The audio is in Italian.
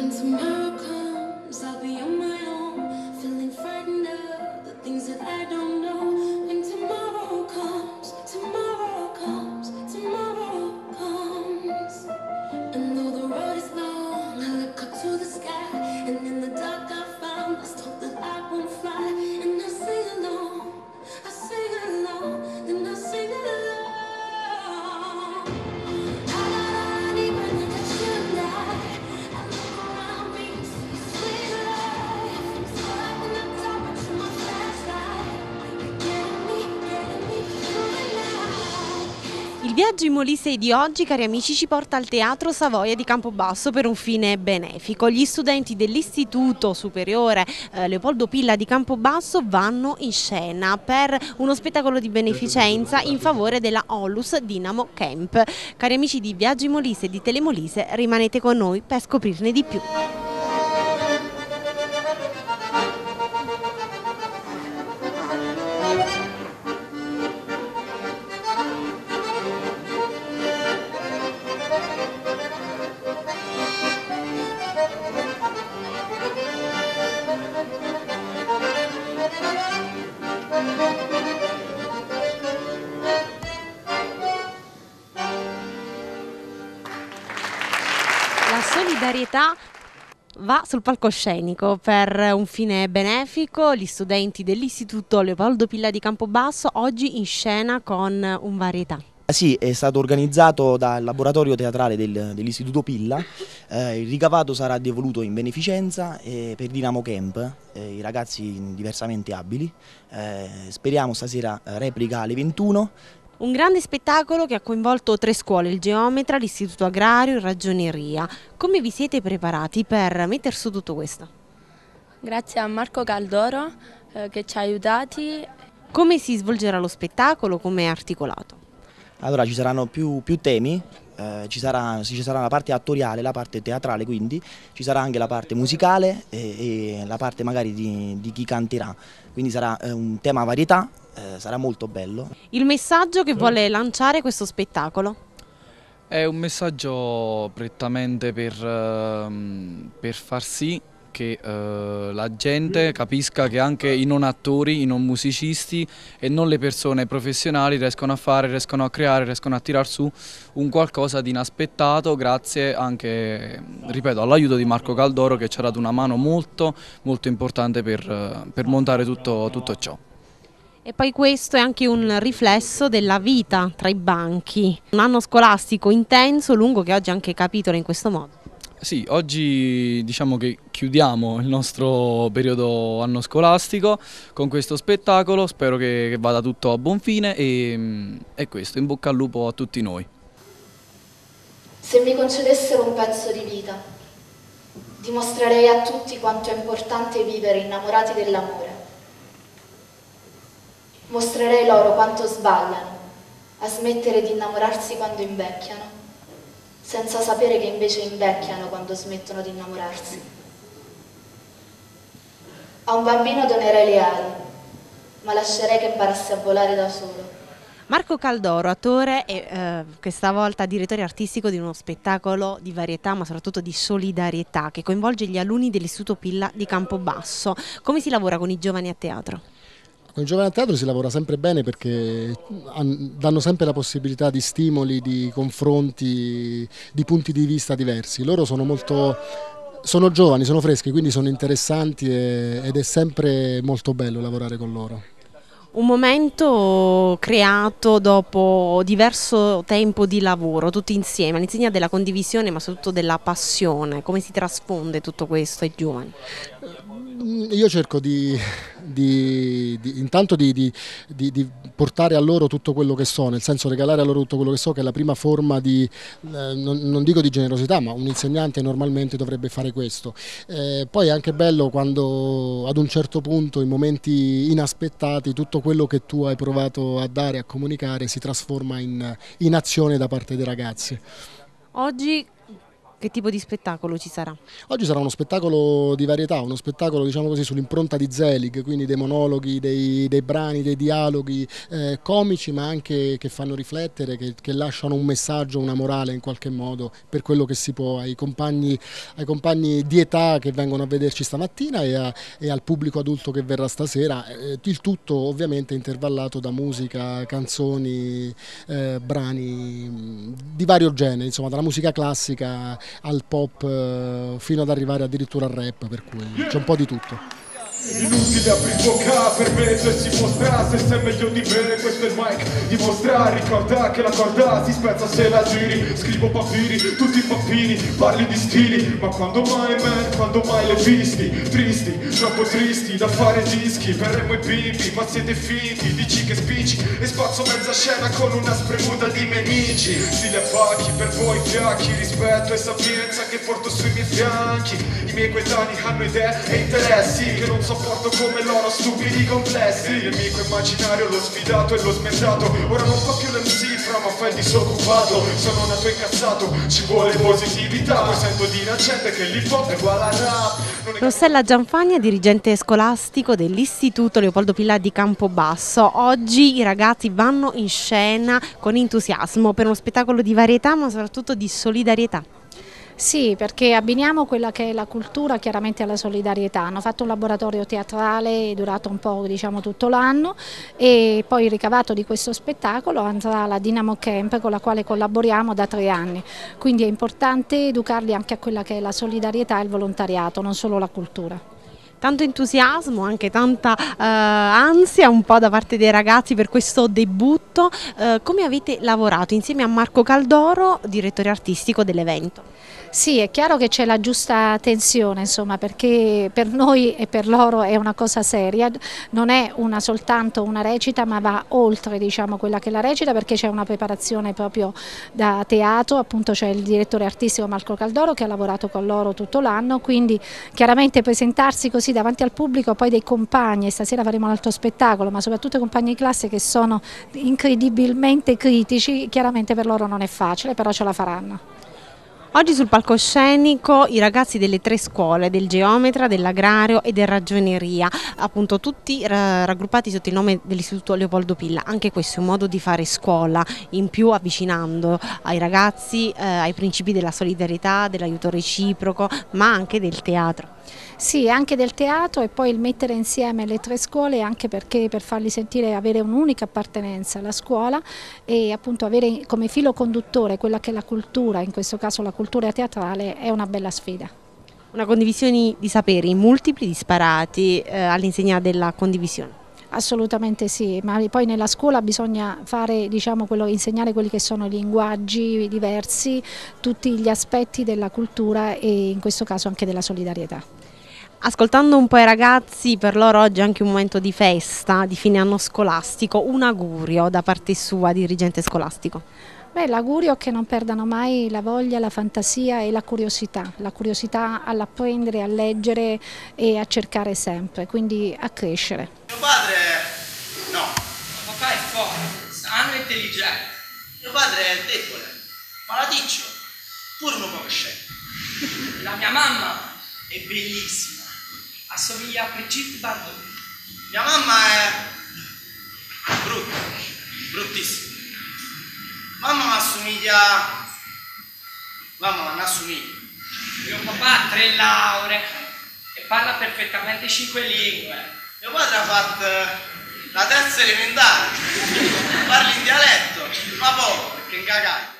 When tomorrow comes, I'll be on my own, feeling frightened of the things that I don't know. When tomorrow comes, tomorrow comes, tomorrow comes. And though the road is long, I look up to the sky, and in the dark I found lost hope that I won't fly. And I sing along, then I sing along. I need when you touch your light. I look around me, see sweet life. So I can talk but you my flashlight. Getting me through the night. Il viaggio in Molise di oggi, cari amici, ci porta al Teatro Savoia di Campobasso per un fine benefico. Gli studenti dell'Istituto Superiore Leopoldo Pilla di Campobasso vanno in scena per uno spettacolo di beneficenza in favore della Onlus Dinamo Camp. Cari amici di Viaggio in Molise e di Telemolise, rimanete con noi per scoprirne di più. La solidarietà va sul palcoscenico per un fine benefico. Gli studenti dell'Istituto Leopoldo Pilla di Campobasso oggi in scena con un varietà. Sì, è stato organizzato dal laboratorio teatrale dell'Istituto Pilla. Il ricavato sarà devoluto in beneficenza per Dinamo Camp, i ragazzi diversamente abili. Speriamo stasera replica alle 21. Un grande spettacolo che ha coinvolto 3 scuole, il Geometra, l'Istituto Agrario e Ragioneria. Come vi siete preparati per metter su tutto questo? Grazie a Marco Caldoro che ci ha aiutati. Come si svolgerà lo spettacolo? Come è articolato? Allora ci saranno più temi, ci sarà la parte attoriale, la parte teatrale, quindi ci sarà anche la parte musicale e la parte magari di chi canterà, quindi sarà un tema varietà, sarà molto bello. Il messaggio che vuole lanciare questo spettacolo? È un messaggio prettamente per far sì che la gente capisca che anche i non attori, i non musicisti e non le persone professionali riescono a creare, riescono a tirar su un qualcosa di inaspettato grazie anche, ripeto, all'aiuto di Marco Caldoro che ci ha dato una mano molto importante per montare tutto ciò. E poi questo è anche un riflesso della vita tra i banchi, un anno scolastico intenso, lungo, che oggi anche capitola in questo modo. Sì, oggi diciamo che chiudiamo il nostro periodo anno scolastico con questo spettacolo, spero che vada tutto a buon fine e questo, in bocca al lupo a tutti noi. Se mi concedessero un pezzo di vita, dimostrerei a tutti quanto è importante vivere innamorati dell'amore. Mostrerei loro quanto sbagliano a smettere di innamorarsi quando invecchiano, senza sapere che invece invecchiano quando smettono di innamorarsi. A un bambino donerei le ali, ma lascerei che imparasse a volare da solo. Marco Caldoro, attore e questa volta direttore artistico di uno spettacolo di varietà ma soprattutto di solidarietà che coinvolge gli alunni dell'Istituto Pilla di Campobasso. Come si lavora con i giovani a teatro? Con i giovani a teatro si lavora sempre bene perché danno sempre la possibilità di stimoli, di confronti, di punti di vista diversi. Loro sono giovani, sono freschi, quindi sono interessanti ed è sempre molto bello lavorare con loro. Un momento creato dopo diverso tempo di lavoro, tutti insieme, all'insegna della condivisione ma soprattutto della passione. Come si trasfonde tutto questo ai giovani? Io cerco intanto di portare a loro tutto quello che so, nel senso regalare a loro tutto quello che so, che è la prima forma di, non dico di generosità, ma un insegnante normalmente dovrebbe fare questo. Poi è anche bello quando ad un certo punto, in momenti inaspettati, tutto quello che tu hai provato a dare, a comunicare, si trasforma in azione da parte dei ragazzi. Oggi Che tipo di spettacolo ci sarà? Oggi sarà uno spettacolo di varietà, uno spettacolo diciamo così sull'impronta di Zelig, quindi dei monologhi, dei brani, dei dialoghi comici ma anche che fanno riflettere, che lasciano un messaggio, una morale in qualche modo per quello che si può ai compagni di età che vengono a vederci stamattina e al pubblico adulto che verrà stasera, il tutto ovviamente intervallato da musica, canzoni, brani di vario genere, insomma dalla musica classica al pop fino ad arrivare addirittura al rap, per cui c'è un po' di tutto. Inutile apri bocca per me se si mostra, se sei meglio di me, questo è il mic, dimostra, ricorda che la corda si spezza se la giri, scrivo papiri, tutti pappini, parli di stili, ma quando mai man, quando mai le visti, tristi, troppo tristi da fare dischi, verremo i bimbi, ma siete finti, dici che spingi e spazzo mezza scena con una spremuta di nemici, stile pacchi, per voi fiacchi, rispetto e sapienza che porto sui miei fianchi, i miei coetanei hanno idee e interessi che non sopporto come loro stupidi complessi. Il nemico immaginario, lo sfidato e lo smentato, ora non fa più l'MC fra ma fa il disoccupato. Sono nato incazzato, ci vuole positività, poi sento dire a gente che l'hip hop è uguale al rap. Rossella Gianfagna, dirigente scolastico dell'Istituto Leopoldo Pilla di Campobasso. Oggi i ragazzi vanno in scena con entusiasmo per uno spettacolo di varietà ma soprattutto di solidarietà. Sì, perché abbiniamo quella che è la cultura chiaramente alla solidarietà. Hanno fatto un laboratorio teatrale durato un po', diciamo, tutto l'anno e poi il ricavato di questo spettacolo andrà alla Dynamo Camp con la quale collaboriamo da 3 anni. Quindi è importante educarli anche a quella che è la solidarietà e il volontariato, non solo la cultura. Tanto entusiasmo, anche tanta ansia un po' da parte dei ragazzi per questo debutto. Come avete lavorato insieme a Marco Caldoro, direttore artistico dell'evento? Sì, è chiaro che c'è la giusta tensione, insomma, perché per noi e per loro è una cosa seria, non è soltanto una recita ma va oltre, diciamo, quella che è la recita, perché c'è una preparazione proprio da teatro, appunto c'è il direttore artistico Marco Caldoro che ha lavorato con loro tutto l'anno, quindi chiaramente presentarsi così davanti al pubblico, poi dei compagni, stasera faremo un altro spettacolo, ma soprattutto i compagni di classe che sono incredibilmente critici, chiaramente per loro non è facile, però ce la faranno. Oggi sul palcoscenico i ragazzi delle 3 scuole, del geometra, dell'agrario e del ragioneria, appunto tutti raggruppati sotto il nome dell'Istituto Leopoldo Pilla. Anche questo è un modo di fare scuola, in più avvicinando ai ragazzi ai principi della solidarietà, dell'aiuto reciproco, ma anche del teatro. Sì, anche del teatro e poi il mettere insieme le 3 scuole anche perché per farli sentire avere un'unica appartenenza alla scuola e appunto avere come filo conduttore quella che è la cultura, in questo caso la cultura teatrale, è una bella sfida. Una condivisione di saperi multipli, disparati all'insegna della condivisione. Assolutamente sì, ma poi nella scuola bisogna fare, diciamo, insegnare quelli che sono i linguaggi diversi, tutti gli aspetti della cultura e in questo caso anche della solidarietà. Ascoltando un po' i ragazzi, per loro oggi è anche un momento di festa, di fine anno scolastico, un augurio da parte sua, dirigente scolastico. L'augurio è che non perdano mai la voglia, la fantasia e la curiosità all'apprendere, a leggere e a cercare sempre, quindi a crescere. Mio padre no, papà è forte, sano e intelligente. Mio padre è debole, malaticcio, pure un po' scemo. La mia mamma è bellissima, assomiglia a Brigitte Bardot. Mia mamma è brutta, bruttissima. Mamma mi assomiglia. Mio papà ha 3 lauree e parla perfettamente 5 lingue. Mio padre ha fatto la terza elementare, parla in dialetto, ma poco perché in cagare.